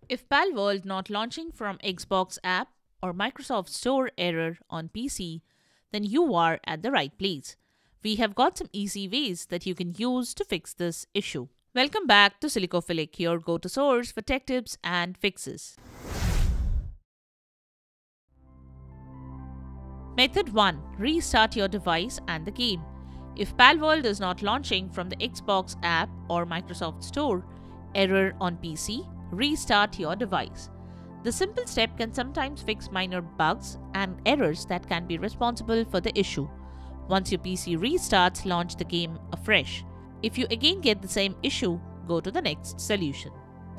If Palworld not launching from Xbox app or Microsoft Store error on PC, then you are at the right place. We have got some easy ways that you can use to fix this issue. Welcome back to Silicophilic, your go-to source for tech tips and fixes. Method 1. Restart your device and the game. If Palworld is not launching from the Xbox app or Microsoft Store error on PC, restart your device. The simple step can sometimes fix minor bugs and errors that can be responsible for the issue. Once your PC restarts, launch the game afresh. If you again get the same issue, go to the next solution.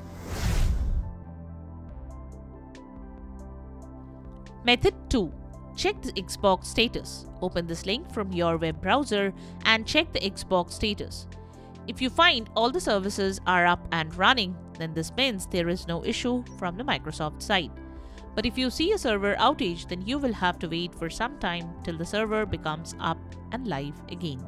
Method 2. Check the Xbox status. Open this link from your web browser and check the Xbox status. If you find all the services are up and running, then this means there is no issue from the Microsoft side. But if you see a server outage, then you will have to wait for some time till the server becomes up and live again.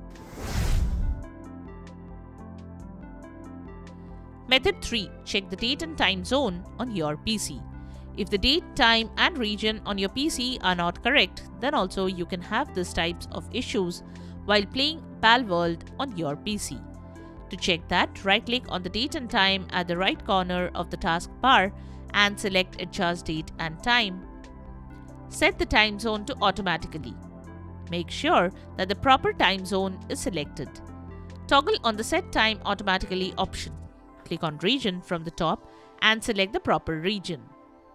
Method 3. Check the date and time zone on your PC. If the date, time and region on your PC are not correct, then also you can have these types of issues while playing Palworld on your PC. To check that, right-click on the date and time at the right corner of the taskbar and select Adjust Date and Time. Set the time zone to automatically. Make sure that the proper time zone is selected. Toggle on the Set Time Automatically option. Click on Region from the top and select the proper region.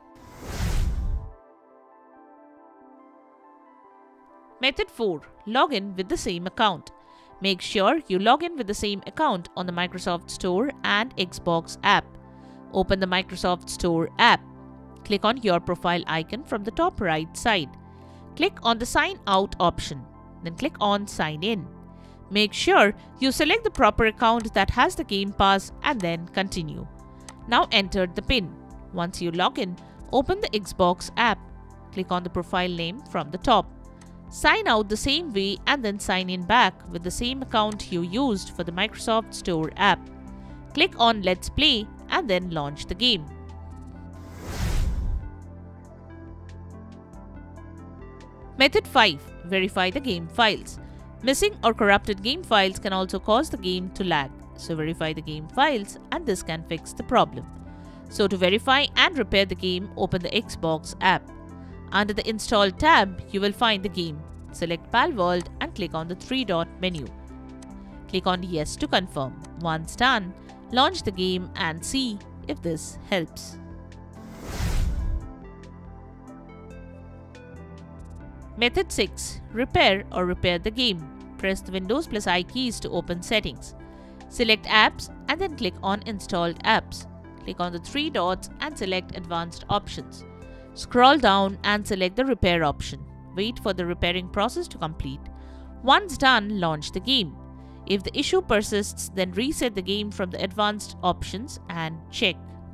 Method 4. Log in with the same account. Make sure you log in with the same account on the Microsoft Store and Xbox app. Open the Microsoft Store app. Click on your profile icon from the top right side. Click on the Sign Out option. Then click on Sign In. Make sure you select the proper account that has the Game Pass and then continue. Now enter the PIN. Once you log in, open the Xbox app. Click on the profile name from the top. Sign out the same way and then sign in back with the same account you used for the Microsoft Store app. Click on Let's Play and then launch the game. Method 5. Verify the game files. Missing or corrupted game files can also cause the game to lag. So verify the game files and this can fix the problem. So to verify and repair the game, open the Xbox app. Under the Install tab, you will find the game. Select Palworld and click on the three-dot menu. Click on Yes to confirm. Once done, launch the game and see if this helps. Method 6. Repair or repair the game. Press the Windows plus I keys to open settings. Select Apps and then click on Installed Apps. Click on the three dots and select Advanced Options. Scroll down and select the Repair option. Wait for the repairing process to complete. Once done, launch the game. If the issue persists, then reset the game from the Advanced Options and check.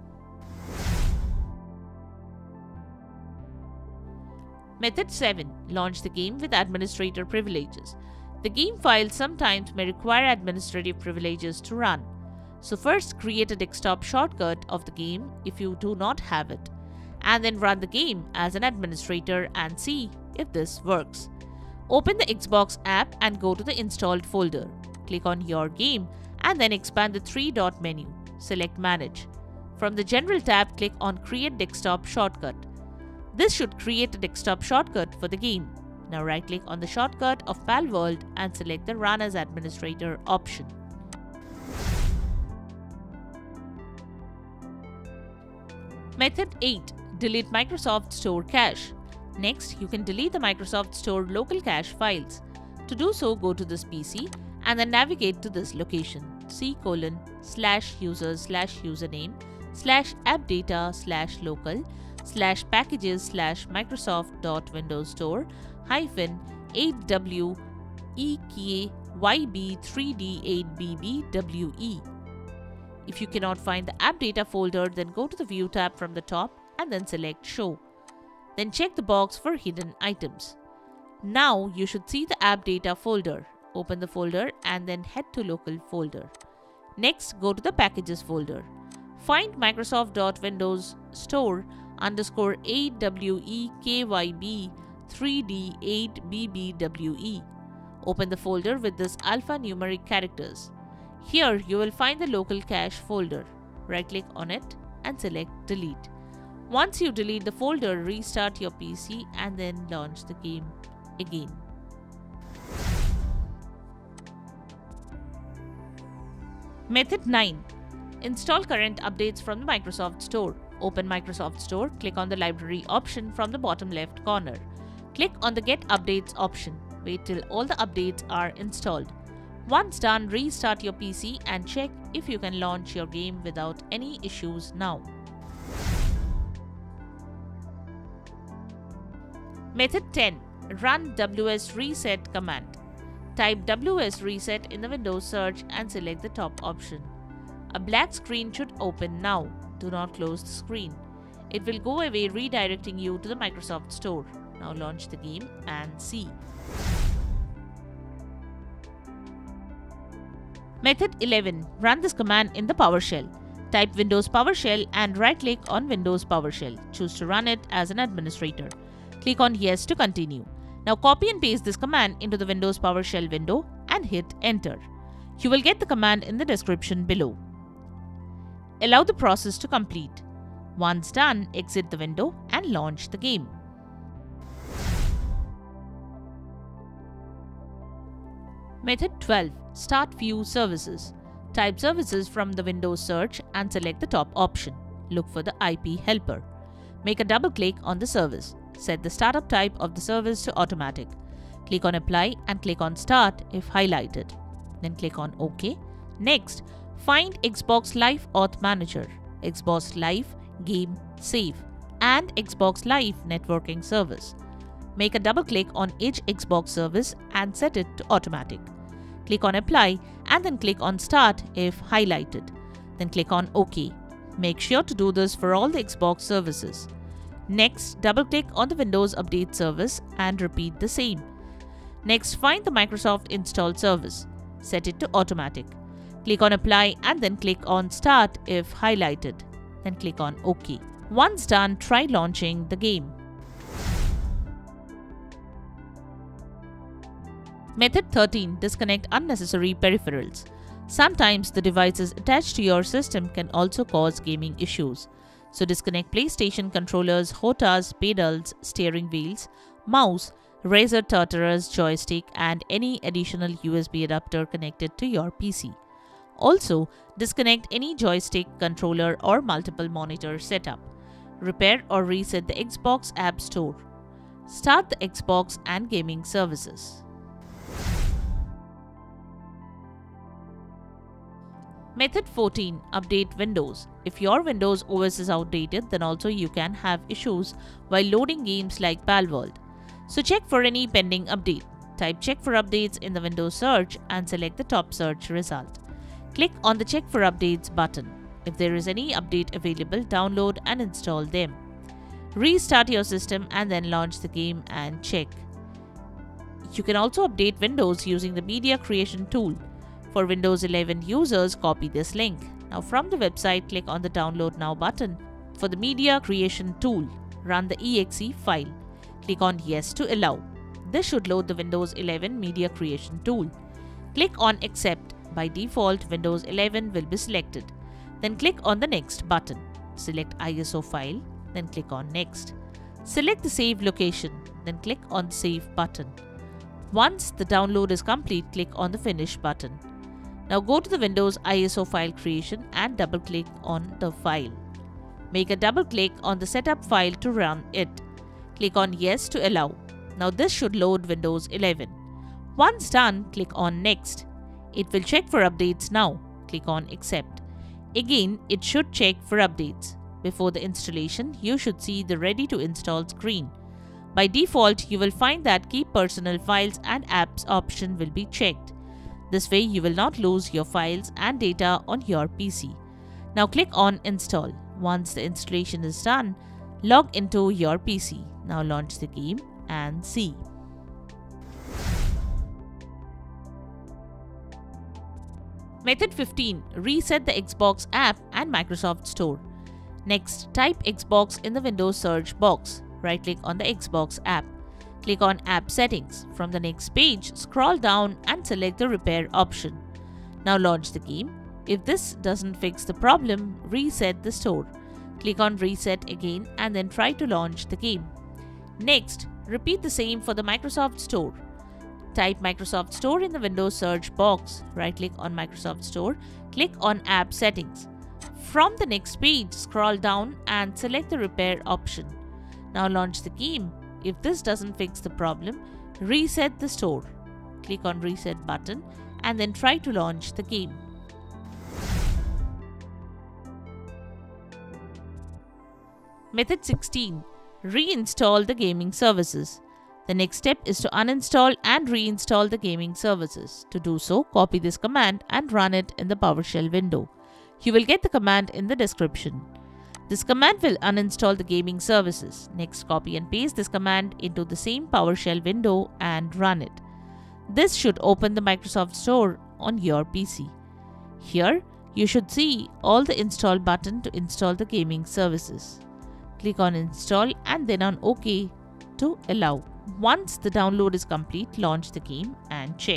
Method 7. Launch the game with administrator privileges. The game files sometimes may require administrative privileges to run. So first create a desktop shortcut of the game if you do not have it, and then run the game as an administrator and see if this works. Open the Xbox app and go to the installed folder. Click on your game and then expand the three-dot menu. Select Manage. From the General tab, click on Create Desktop Shortcut. This should create a desktop shortcut for the game. Now right-click on the shortcut of Palworld and select the Run as Administrator option. Method 8. Delete Microsoft Store cache. Next, you can delete the Microsoft Store local cache files. To do so, go to this PC and then navigate to this location: c:/user/local/appdata/local/packages/microsoft.windows store-8wyb3d8bbwe. If you cannot find the app data folder, then go to the View tab from the top and then select Show. Then check the box for hidden items. Now you should see the app data folder. Open the folder and then head to local folder. Next, go to the packages folder. Find Microsoft.Windows Store _AWEKYB3D8BBWE. Open the folder with this alphanumeric characters. Here you will find the local cache folder. Right-click on it and select Delete. Once you delete the folder, restart your PC and then launch the game again. Method 9. Install current updates from the Microsoft Store. Open Microsoft Store, click on the library option from the bottom left corner. Click on the Get Updates option. Wait till all the updates are installed. Once done, restart your PC and check if you can launch your game without any issues now. Method 10. Run WS Reset command. Type WS Reset in the Windows search and select the top option. A black screen should open now. Do not close the screen. It will go away, redirecting you to the Microsoft Store. Now launch the game and see. Method 11. Run this command in the PowerShell. Type Windows PowerShell and right-click on Windows PowerShell. Choose to run it as an administrator. Click on Yes to continue. Now copy and paste this command into the Windows PowerShell window and hit Enter. You will get the command in the description below. Allow the process to complete. Once done, exit the window and launch the game. Method 12. Start View Services. Type services from the Windows search and select the top option. Look for the IP helper. Make a double click on the service. Set the startup type of the service to automatic. Click on Apply and click on Start if highlighted. Then click on OK. Next, find Xbox Live Auth Manager, Xbox Live Game Save, and Xbox Live Networking Service. Make a double click on each Xbox service and set it to automatic. Click on Apply and then click on Start if highlighted. Then click on OK. Make sure to do this for all the Xbox services. Next, double-click on the Windows Update service and repeat the same. Next, find the Microsoft Install service. Set it to automatic. Click on Apply and then click on Start if highlighted. Then click on OK. Once done, try launching the game. Method 13. Disconnect unnecessary peripherals. Sometimes the devices attached to your system can also cause gaming issues. So disconnect PlayStation controllers, HOTAS, pedals, steering wheels, mouse, Razer Tartarus joystick and any additional USB adapter connected to your PC. Also, disconnect any joystick, controller or multiple monitor setup. Repair or reset the Xbox App Store. Start the Xbox and gaming services. Method 14. Update Windows. If your Windows OS is outdated, then also you can have issues while loading games like Palworld. So check for any pending update. Type Check for Updates in the Windows search and select the top search result. Click on the Check for Updates button. If there is any update available, download and install them. Restart your system and then launch the game and check. You can also update Windows using the Media Creation tool. For Windows 11 users, copy this link. Now from the website, click on the Download Now button for the Media Creation tool. Run the exe file. Click on Yes to allow. This should load the Windows 11 Media Creation tool. Click on Accept. By default, Windows 11 will be selected. Then click on the Next button. Select ISO file, then click on Next. Select the save location, then click on Save button. Once the download is complete, click on the Finish button. Now go to the Windows ISO file creation and double-click on the file. Make a double-click on the setup file to run it. Click on Yes to allow. Now this should load Windows 11. Once done, click on Next. It will check for updates now. Click on Accept. Again, it should check for updates. Before the installation, you should see the Ready to Install screen. By default, you will find that Keep Personal Files and Apps option will be checked. This way, you will not lose your files and data on your PC. Now click on Install. Once the installation is done, log into your PC. Now launch the game and see. Method 15. Reset the Xbox app and Microsoft Store. Next, type Xbox in the Windows search box. Right-click on the Xbox app. Click on App Settings. From the next page, scroll down and select the Repair option. Now launch the game. If this doesn't fix the problem, reset the store. Click on Reset again and then try to launch the game. Next, repeat the same for the Microsoft Store. Type Microsoft Store in the Windows search box. Right-click on Microsoft Store. Click on App Settings. From the next page, scroll down and select the Repair option. Now launch the game. If this doesn't fix the problem, reset the store. Click on Reset button and then try to launch the game. Method 16. Reinstall the gaming services. The next step is to uninstall and reinstall the gaming services. To do so, copy this command and run it in the PowerShell window. You will get the command in the description. This command will uninstall the gaming services. Next, copy and paste this command into the same PowerShell window and run it. This should open the Microsoft Store on your PC. Here, you should see all the install button to install the gaming services. Click on Install and then on OK to allow. Once the download is complete, launch the game and check.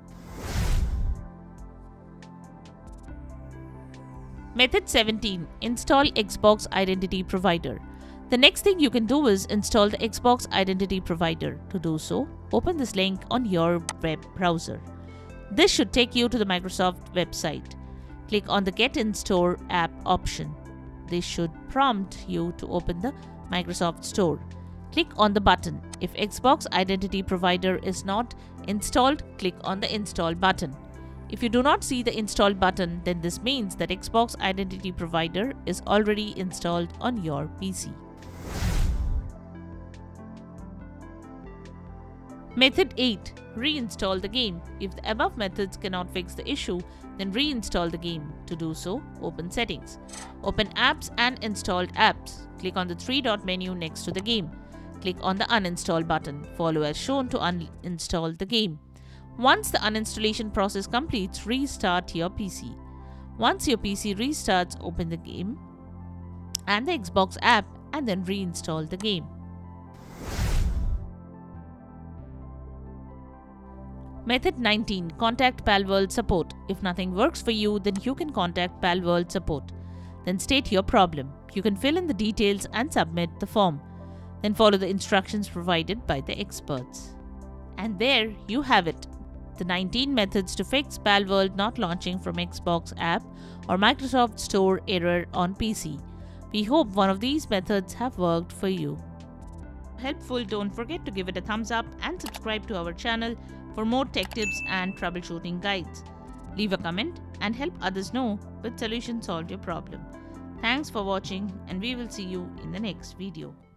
Method 17. Install Xbox Identity Provider. The next thing you can do is install the Xbox Identity Provider. To do so, open this link on your web browser. This should take you to the Microsoft website. Click on the Get in Store app option. This should prompt you to open the Microsoft Store. Click on the button. If Xbox Identity Provider is not installed, click on the Install button. If you do not see the Install button, then this means that Xbox Identity Provider is already installed on your PC. Method 8. Reinstall the game. If the above methods cannot fix the issue, then reinstall the game. To do so, open Settings. Open Apps and Installed Apps. Click on the three-dot menu next to the game. Click on the Uninstall button. Follow as shown to uninstall the game. Once the uninstallation process completes, restart your PC. Once your PC restarts, open the game and the Xbox app and then reinstall the game. Method 19. Contact Palworld support. If nothing works for you, then you can contact Palworld support. Then state your problem. You can fill in the details and submit the form. Then follow the instructions provided by the experts. And there you have it. The 19 methods to fix Palworld not launching from Xbox app or Microsoft Store error on PC. We hope one of these methods have worked for you. Helpful, don't forget to give it a thumbs up and subscribe to our channel for more tech tips and troubleshooting guides. Leave a comment and help others know which solution solved your problem. Thanks for watching and we will see you in the next video.